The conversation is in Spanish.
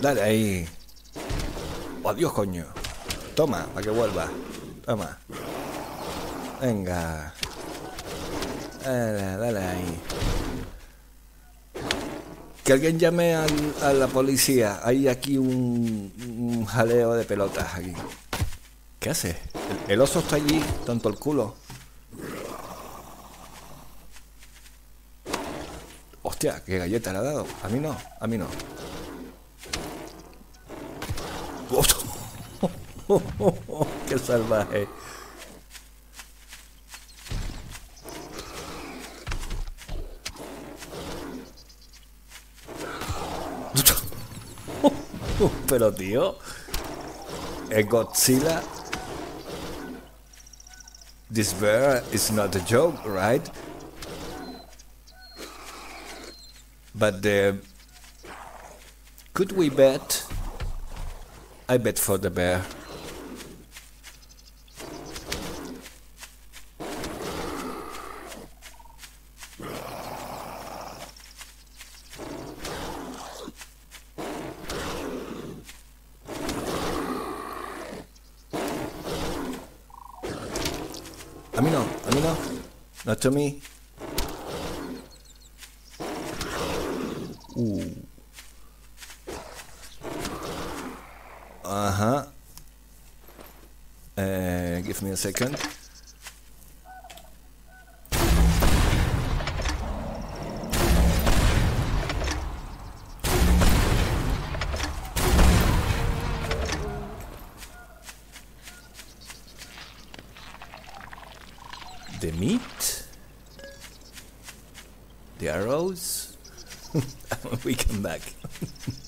Dale ahí. Oh, Dios, coño. Toma, para que vuelva. Toma. Venga. Dale ahí. Que alguien llame a la policía. Hay aquí un jaleo de pelotas aquí. ¿Qué hace? El oso está allí, tanto el culo. Hostia, qué galleta le ha dado. A mí no, a mí no. ¡Qué salvaje! Pero tío, es Godzilla. This bear is not a joke, right? But could we bet? I bet for the bear. A mí no, not to me. Ajá. Give me a second. The meat, the arrows. We come back.